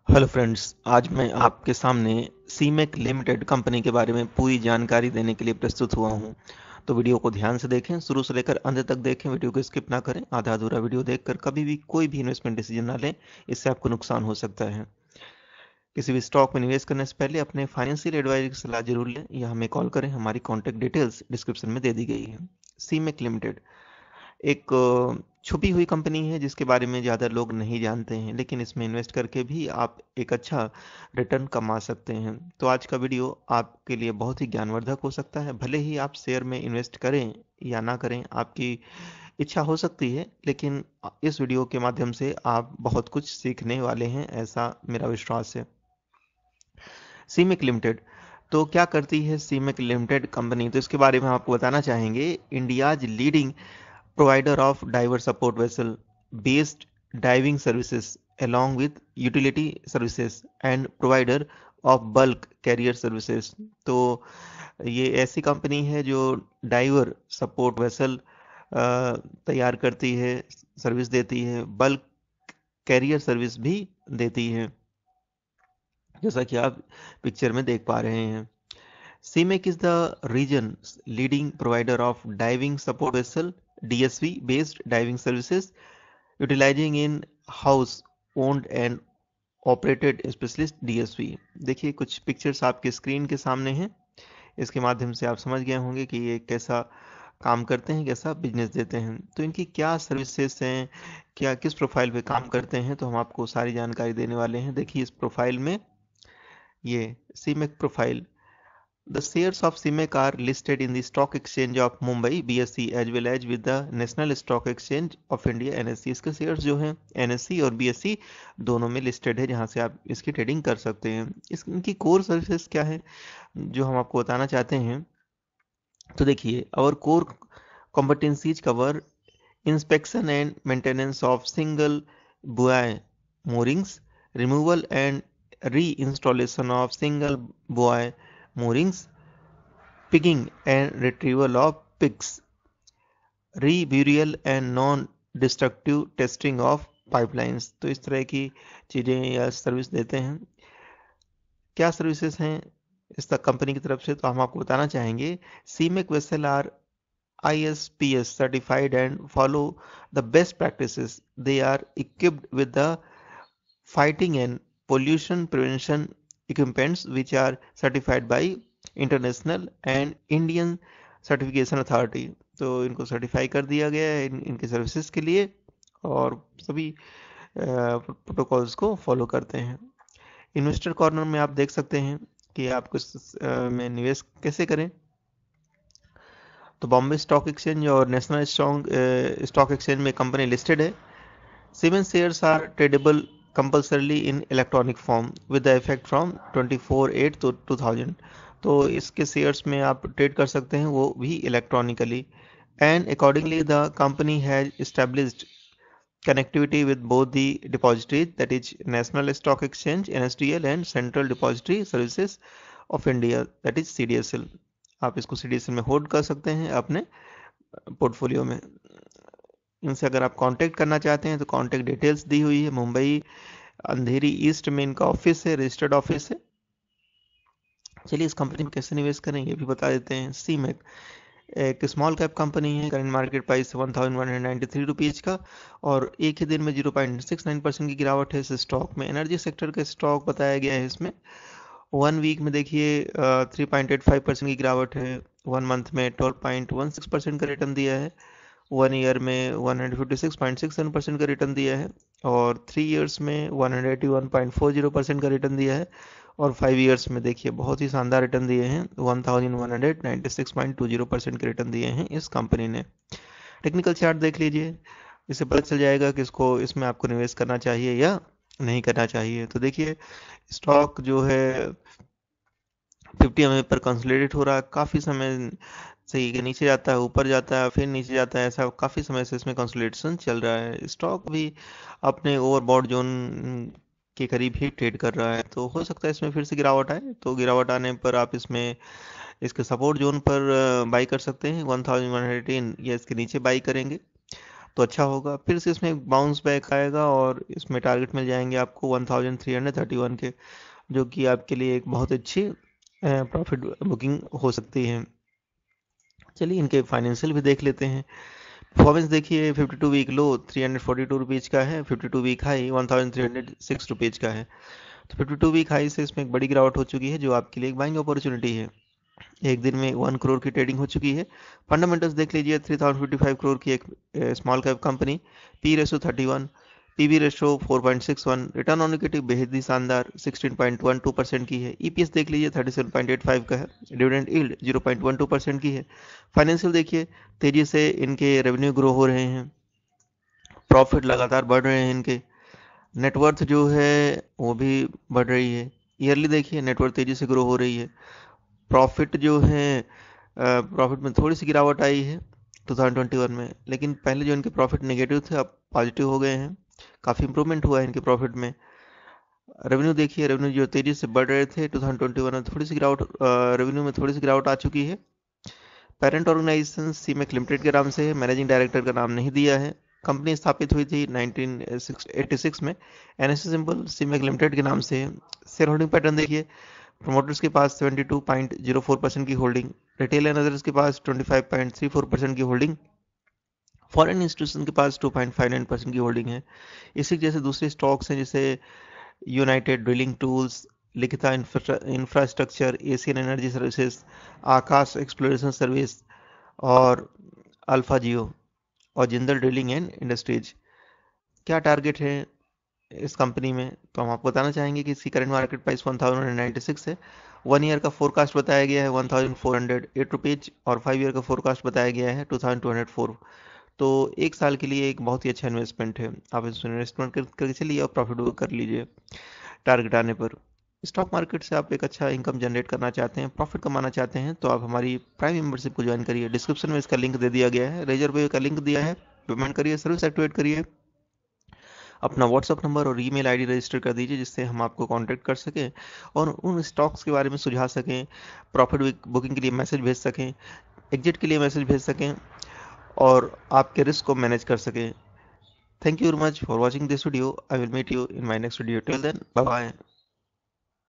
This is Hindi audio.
हेलो फ्रेंड्स, आज मैं आपके सामने सीमेक लिमिटेड कंपनी के बारे में पूरी जानकारी देने के लिए प्रस्तुत हुआ हूं। तो वीडियो को ध्यान से देखें, शुरू से लेकर अंत तक देखें, वीडियो को स्किप ना करें। आधा अधूरा वीडियो देखकर कभी भी कोई भी इन्वेस्टमेंट डिसीजन ना लें, इससे आपको नुकसान हो सकता है। किसी भी स्टॉक में निवेश करने से पहले अपने फाइनेंशियल एडवाइजर की सलाह जरूर लें या हमें कॉल करें। हमारी कॉन्टैक्ट डिटेल्स डिस्क्रिप्शन में दे दी गई है। सीमेक लिमिटेड एक छुपी हुई कंपनी है जिसके बारे में ज़्यादा लोग नहीं जानते हैं, लेकिन इसमें इन्वेस्ट करके भी आप एक अच्छा रिटर्न कमा सकते हैं। तो आज का वीडियो आपके लिए बहुत ही ज्ञानवर्धक हो सकता है। भले ही आप शेयर में इन्वेस्ट करें या ना करें, आपकी इच्छा हो सकती है, लेकिन इस वीडियो के माध्यम से आप बहुत कुछ सीखने वाले हैं, ऐसा मेरा विश्वास है। सीमेक लिमिटेड तो क्या करती है सीमेक लिमिटेड कंपनी, तो इसके बारे में हम आपको बताना चाहेंगे। India's leading provider of diver support vessel based diving services along with utility services and provider of bulk carrier services। तो ये ऐसी कंपनी है जो डाइवर सपोर्ट वेसल तैयार करती है, सर्विस देती है, बल्क कैरियर सर्विस भी देती है, जैसा कि आप पिक्चर में देख पा रहे हैं। CMEC is the region's leading provider of diving support vessel (DSV) based diving services, utilizing in-house owned and operated specialist DSV। देखिए कुछ पिक्चर्स आपके स्क्रीन के सामने हैं, इसके माध्यम से आप समझ गए होंगे कि ये कैसा काम करते हैं, कैसा बिजनेस देते हैं। तो इनकी क्या सर्विसेज हैं, क्या किस प्रोफाइल पे काम करते हैं, तो हम आपको सारी जानकारी देने वाले हैं। देखिए इस प्रोफाइल में, ये CMEC profile. The shares of CMEC are listed in the Stock Exchange of Mumbai (BSE) as well as with the National Stock Exchange of India (NSE). इसके शेयर्स जो हैं NSE और BSE दोनों में लिस्टेड है, जहां से आप इसकी ट्रेडिंग कर सकते हैं। इनकी कोर सर्विसेज क्या है जो हम आपको बताना चाहते हैं, तो देखिए our core competencies cover inspection and maintenance of single buoy moorings, removal and reinstallation of single buoy moorings, pigging and retrieval of pigs, reburial and non-destructive testing of pipelines। तो इस तरह की चीज़ें या सर्विस देते हैं। क्या सर्विसेज हैं इस तक कंपनी की तरफ से, तो हम आपको बताना चाहेंगे। CMEC vessel are ISPS certified and follow the best practices. They are equipped with the fighting and pollution prevention equipments which are certified by international and Indian certification authority. तो इनको सर्टिफाई कर दिया गया है इनके सर्विसेज के लिए, और सभी प्रोटोकॉल्स को फॉलो करते हैं। इन्वेस्टर कॉर्नर में आप देख सकते हैं कि आप में निवेश कैसे करें। तो बॉम्बे स्टॉक एक्सचेंज और नेशनल स्टॉक एक्सचेंज में कंपनी लिस्टेड है। CMEC shares are tradeable compulsorily in electronic form with the effect from 24/8/2000। तो इसके शेयर्स में आप ट्रेड कर सकते हैं, वो भी electronically. And accordingly the company has established connectivity with both the depositories, that is National Stock Exchange (NSDL) and Central Depository Services of India, that is CDSL। आप इसको CDSL में होल्ड कर सकते हैं अपने पोर्टफोलियो में। इनसे अगर आप कांटेक्ट करना चाहते हैं तो कांटेक्ट डिटेल्स दी हुई है। मुंबई अंधेरी ईस्ट में इनका ऑफिस है, रजिस्टर्ड ऑफिस है। चलिए इस कंपनी में कैसे निवेश करें ये भी बता देते हैं। सीमेक एक स्मॉल कैप कंपनी है, करंट मार्केट प्राइस 1193 रुपीज़ का, और एक ही दिन में 0.69% की गिरावट है इस स्टॉक में। एनर्जी सेक्टर का स्टॉक बताया गया है इसमें। 1 वीक में देखिए 3.85% की गिरावट है, 1 मंथ में 12.16% का रिटर्न दिया है, 1 ईयर में 156.67% का रिटर्न दिया है, और 3 ईयर्स में 181.40% का रिटर्न दिया है, और 5 ईयर्स में देखिए बहुत ही शानदार रिटर्न दिए हैं, 1196.20% के रिटर्न दिए हैं इस कंपनी ने। टेक्निकल चार्ट देख लीजिए, इससे पता चल जाएगा कि इसमें आपको निवेश करना चाहिए या नहीं करना चाहिए। तो देखिए स्टॉक जो है 50 MA पर कंसोलिडेट हो रहा है, काफ़ी समय से ये नीचे जाता है, ऊपर जाता है, फिर नीचे जाता है, ऐसा काफ़ी समय से इसमें कंसोलिडेशन चल रहा है। स्टॉक भी अपने ओवरबॉट जोन के करीब ही ट्रेड कर रहा है, तो हो सकता है इसमें फिर से गिरावट आए। तो गिरावट आने पर आप इसके सपोर्ट जोन पर बाई कर सकते हैं, 1118 या इसके नीचे बाई करेंगे तो अच्छा होगा। फिर से इसमें बाउंस बैक आएगा और इसमें टारगेट मिल जाएंगे आपको 1331 के, जो कि आपके लिए एक बहुत अच्छी प्रॉफिट बुकिंग हो सकती है। चलिए इनके फाइनेंशियल भी देख लेते हैं। परफॉर्मेंस देखिए, 52 वीक लो 342 रुपीज़ का है, 52 वीक हाई 1306 रुपीज़ का है। तो 52 वीक हाई से इसमें एक बड़ी गिरावट हो चुकी है, जो आपके लिए एक बाइंग अपॉर्चुनिटी है। एक दिन में 1 करोड़ की ट्रेडिंग हो चुकी है। फंडामेंटल्स देख लीजिए, 3055 करोड़ की एक small cap company, P ratio 31, PB ratio 4.61, return on equity बेहद ही शानदार 16.12% की है। ईपीएस देख लीजिए 37.85 का है, डिविडेंड यील्ड 0.12% की है। फाइनेंशियल देखिए, तेजी से इनके रेवेन्यू ग्रो हो रहे हैं, प्रॉफिट लगातार बढ़ रहे हैं इनके, नेटवर्थ जो है वो भी बढ़ रही है। ईयरली देखिए, नेटवर्थ तेजी से ग्रो हो रही है। प्रॉफिट जो है, प्रॉफिट में थोड़ी सी गिरावट आई है 2021 में, लेकिन पहले जो इनके प्रॉफिट नेगेटिव थे अब पॉजिटिव हो गए हैं, काफ़ी इंप्रूवमेंट हुआ है इनके प्रॉफिट में। रेवेन्यू देखिए, रेवेन्यू जो तेजी से बढ़ रहे थे 2021 में, थोड़ी सी गिरावट, रेवेन्यू में थोड़ी सी गिरावट आ चुकी है। पेरेंट ऑर्गेनाइजेशन सीमेक लिमिटेड के नाम से है, मैनेजिंग डायरेक्टर का नाम नहीं दिया है। कंपनी स्थापित हुई थी 1986 में, एनएससी सिंबल सीमेक लिमिटेड के नाम से है। शेयर होल्डिंग पैटर्न देखिए, प्रोमोटर्स के पास 72.04% की होल्डिंग, रिटेल एंड अदर्स के पास 25.34% की होल्डिंग, फॉरेन इंस्टीट्यूशन के पास 2.59% की होल्डिंग है। इसी जैसे दूसरे स्टॉक्स हैं, जैसे United Drilling Tools, Likhitha Infrastructure, Asian Energy Services, Aakash Exploration Service और अल्फा जियो और जिंदल ड्रिलिंग एंड इंडस्ट्रीज। क्या टारगेट है इस कंपनी में, तो हम आपको बताना चाहेंगे कि इसकी करंट मार्केट प्राइस 1096 है। 1 ईयर का फोरकास्ट बताया गया है 1408 रुपीज और 5 ईयर का फोरकास्ट बताया गया है 2204। तो एक साल के लिए एक बहुत ही अच्छा इन्वेस्टमेंट है। आप इसमें इन्वेस्टमेंट करके चलिए और प्रॉफिट बुक कर लीजिए टारगेट आने पर। स्टॉक मार्केट से आप एक अच्छा इनकम जनरेट करना चाहते हैं, प्रॉफिट कमाना चाहते हैं, तो आप हमारी प्राइम मेंबरशिप को ज्वाइन करिए। डिस्क्रिप्शन में इसका लिंक दे दिया गया है, रेजर पे का लिंक दिया है, पेमेंट करिए, सर्विस एक्टिवेट करिए, अपना व्हाट्सअप नंबर और ईमेल आईडी रजिस्टर कर दीजिए, जिससे हम आपको कांटेक्ट कर सकें और उन स्टॉक्स के बारे में सुझा सकें, प्रॉफिट बुकिंग के लिए मैसेज भेज सकें, एग्जिट के लिए मैसेज भेज सकें और आपके रिस्क को मैनेज कर सकें। Thank you very much for watching this video. I will meet you in my next video. Till then, bye bye.